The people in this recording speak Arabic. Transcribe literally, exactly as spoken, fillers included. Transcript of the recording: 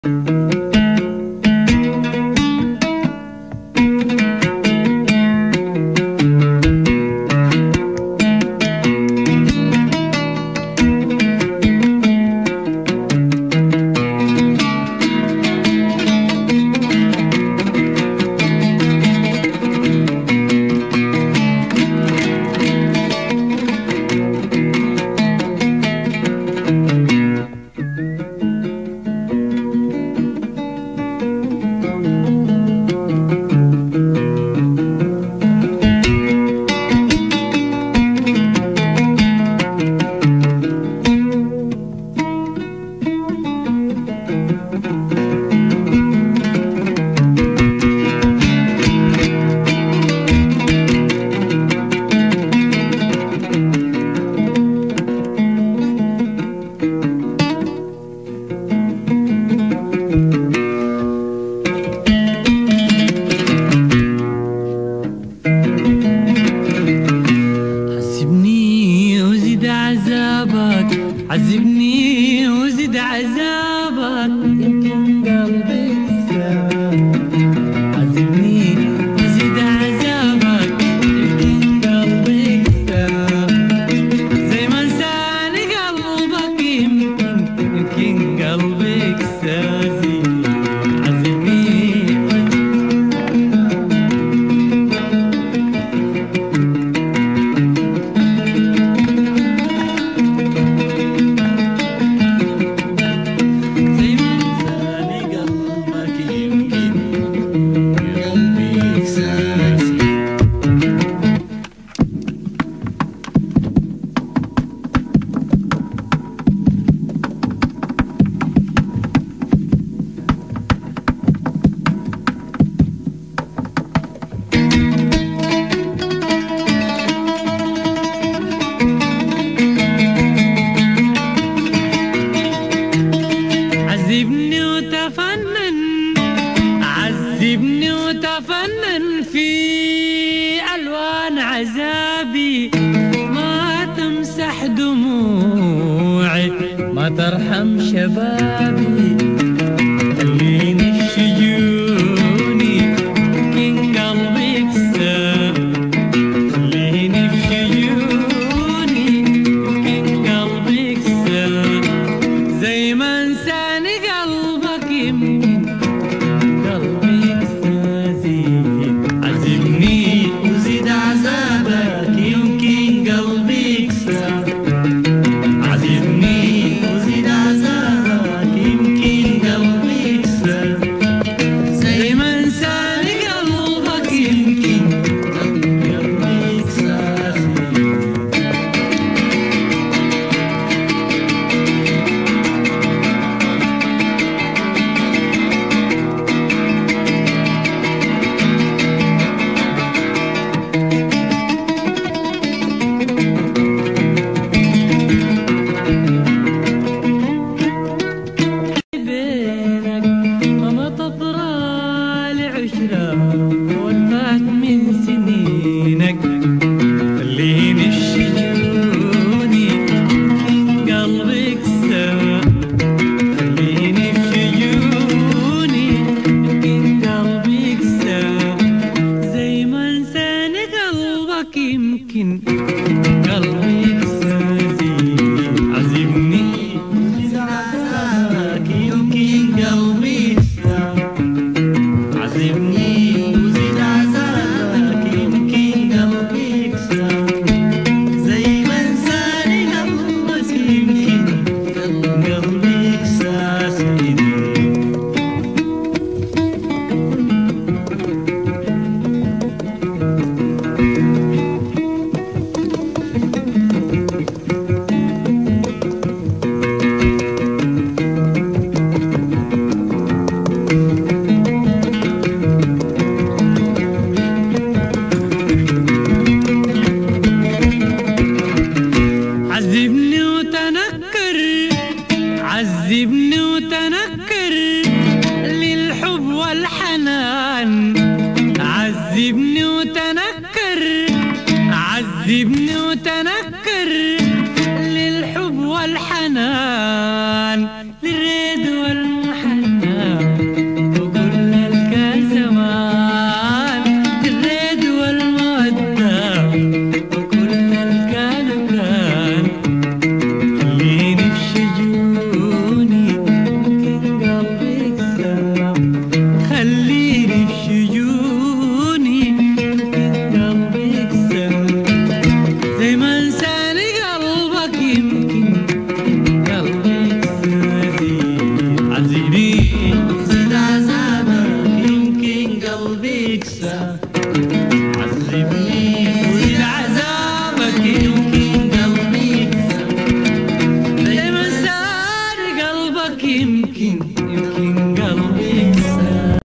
عذبني وزد عذابك يمكن قلبي ساب. عذبني وزد عذابك يمكن قلبي ساب. زي ما انساني قلبك يمكن يمكن قلبك سازي. عذبني وتفنن عذبني وتفنن في ألوان عذابي. ما تمسح دموعي ما ترحم شبابي. خليني في شجوني يمكن قلبي يكسر. خليني في شجوني يمكن قلبي يكسر. زي ما انساني قلبك يمكن قلبي يكسازي. عذبني وزيد عذابك يمكن قلبي يكسر. عذبني وزيد عذابك يمكن قلبي يكسر. زي ما انساني قلبك يمكن قلبي يكسازي. بينك وما تطرى لعشرة